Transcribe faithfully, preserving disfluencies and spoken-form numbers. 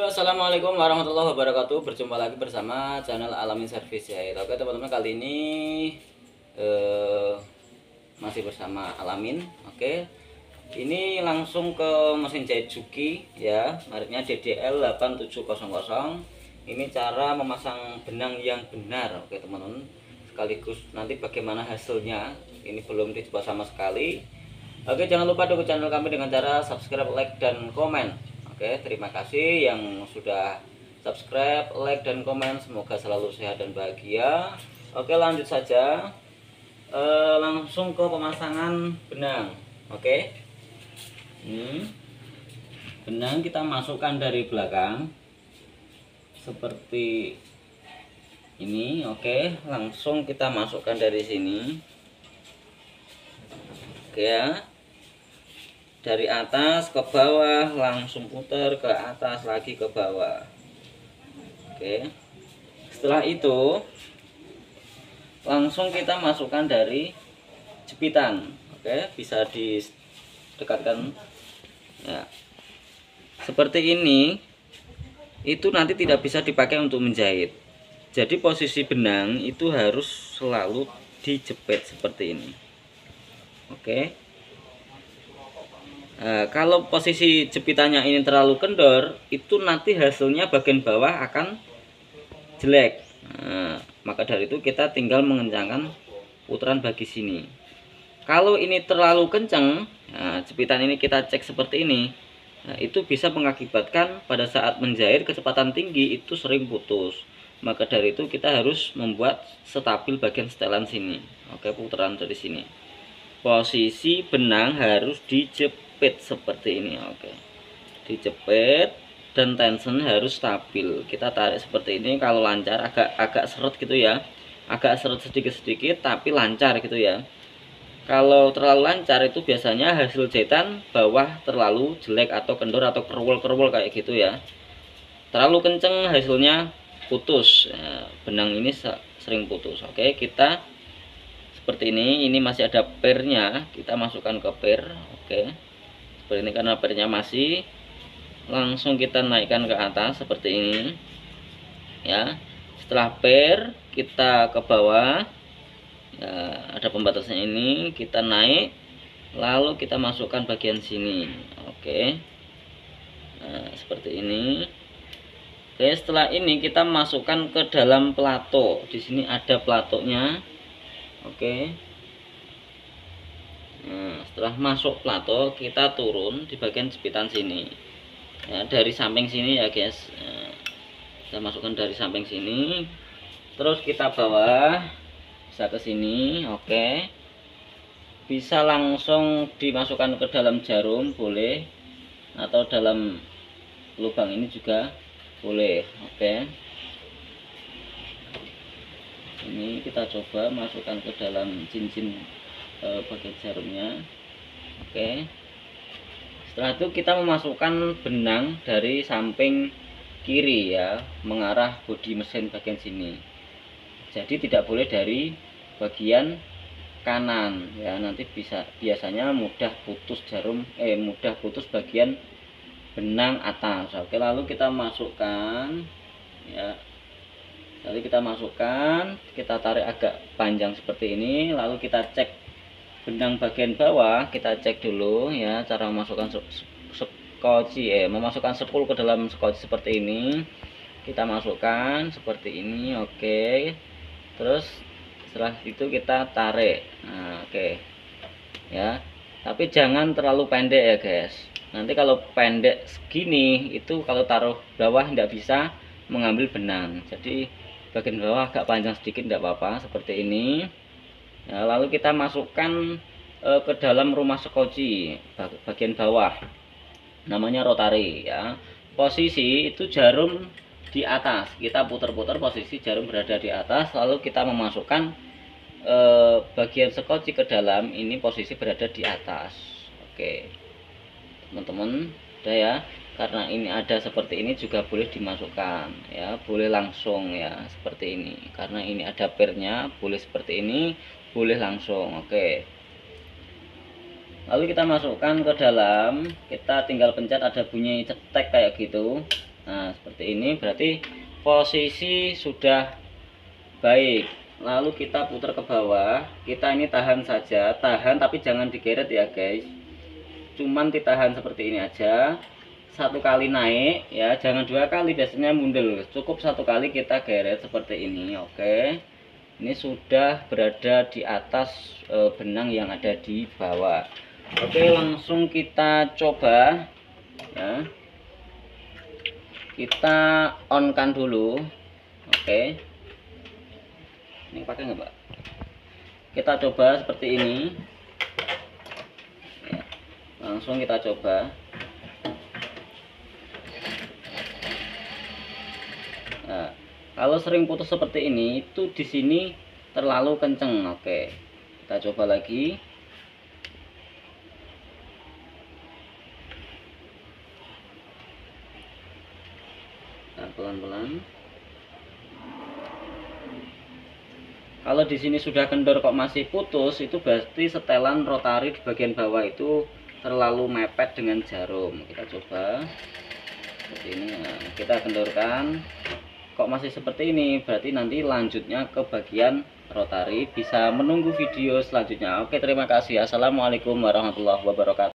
Yo, assalamualaikum warahmatullahi wabarakatuh. Berjumpa lagi bersama channel Alamin Service ya. Oke teman-teman, kali ini eh, masih bersama Alamin. Oke, ini langsung ke mesin jahit Juki ya, mereknya D D L delapan tujuh nol nol. Ini cara memasang benang yang benar. Oke teman-teman, sekaligus nanti bagaimana hasilnya. Ini belum dicoba sama sekali. Oke, jangan lupa dukung channel kami dengan cara subscribe, like, dan komen. Oke, terima kasih yang sudah subscribe, like, dan komen. Semoga selalu sehat dan bahagia. Oke, lanjut saja. E, langsung ke pemasangan benang. Oke, ini benang kita masukkan dari belakang seperti ini. Oke, langsung kita masukkan dari sini. Oke ya, dari atas ke bawah, langsung putar ke atas lagi ke bawah. Oke, setelah itu langsung kita masukkan dari jepitan. Oke, bisa didekatkan ya, seperti ini. Itu nanti tidak bisa dipakai untuk menjahit. Jadi posisi benang itu harus selalu dijepit seperti ini. Oke, nah, kalau posisi jepitannya ini terlalu kendor, itu nanti hasilnya bagian bawah akan jelek. Nah, maka dari itu kita tinggal mengencangkan putaran bagi sini. Kalau ini terlalu kencang, nah, jepitan ini kita cek seperti ini, nah, itu bisa mengakibatkan pada saat menjahit kecepatan tinggi itu sering putus. Maka dari itu kita harus membuat stabil bagian setelan sini. Oke, putaran dari sini. Posisi benang harus dijepit seperti ini. Oke, dijepit dan tension harus stabil. Kita tarik seperti ini. Kalau lancar, agak agak seret gitu ya, agak seret sedikit-sedikit tapi lancar gitu ya. Kalau terlalu lancar itu biasanya hasil jahitan bawah terlalu jelek atau kendor atau kerwol-kerwol kayak gitu ya. Terlalu kenceng hasilnya putus ya, benang ini sering putus. Oke, kita seperti ini. Ini masih ada pernya, kita masukkan ke per. Oke, seperti ini. Karena pernya masih, langsung kita naikkan ke atas seperti ini ya. Setelah per kita ke bawah ya, ada pembatasnya ini, kita naik, lalu kita masukkan bagian sini. Oke, nah, seperti ini. Oke, setelah ini kita masukkan ke dalam plato. Di sini ada platonya. Oke, nah, setelah masuk plato kita turun di bagian jepitan sini ya, dari samping sini ya guys. Nah, kita masukkan dari samping sini, terus kita bawa bisa ke sini. Oke, bisa langsung dimasukkan ke dalam jarum boleh, atau dalam lubang ini juga boleh. Oke, ini kita coba masukkan ke dalam cincin e, bagian jarumnya. Oke, setelah itu kita memasukkan benang dari samping kiri ya, mengarah bodi mesin bagian sini. Jadi tidak boleh dari bagian kanan ya, nanti bisa biasanya mudah putus jarum eh mudah putus bagian benang atas. Oke, lalu kita masukkan ya. Lalu kita masukkan, kita tarik agak panjang seperti ini, lalu kita cek benang bagian bawah, kita cek dulu ya, cara memasukkan skoci eh memasukkan sepul ke dalam skoci seperti ini. Kita masukkan seperti ini. Oke, terus setelah itu kita tarik. Nah, oke ya, tapi jangan terlalu pendek ya guys. Nanti kalau pendek segini itu kalau taruh bawah tidak bisa mengambil benang, jadi bagian bawah agak panjang sedikit tidak apa-apa seperti ini ya. Lalu kita masukkan e, ke dalam rumah skoci bagian bawah, namanya rotari ya. Posisi itu jarum di atas, kita putar-putar posisi jarum berada di atas, lalu kita memasukkan e, bagian skoci ke dalam, ini posisi berada di atas. Oke teman-teman, udah ya. Karena ini ada seperti ini juga boleh dimasukkan ya, boleh langsung ya seperti ini. Karena ini ada pernya, boleh seperti ini, boleh langsung. Oke, lalu kita masukkan ke dalam, kita tinggal pencet, ada bunyi cetek kayak gitu. Nah, seperti ini berarti posisi sudah baik. Lalu kita putar ke bawah. Kita ini tahan saja, tahan tapi jangan digeret ya guys. Cuman ditahan seperti ini aja. Satu kali naik ya, jangan dua kali, biasanya mundur. Cukup satu kali kita geret seperti ini. Oke. Ini sudah berada di atas e, benang yang ada di bawah. Oke, langsung kita coba ya. Kita on kan dulu. Oke, ini pakai nggak Pak? Kita coba seperti ini ya. Langsung kita coba. Nah, kalau sering putus seperti ini itu di sini terlalu kenceng. Oke, kita coba lagi. Pelan-pelan. Kalau di sini sudah kendor kok masih putus, itu berarti setelan rotari di bagian bawah itu terlalu mepet dengan jarum. Kita coba seperti ini. Nah, kita kendorkan. Kok masih seperti ini, berarti nanti lanjutnya ke bagian rotari. Bisa menunggu video selanjutnya. Oke, terima kasih. Assalamualaikum warahmatullahi wabarakatuh.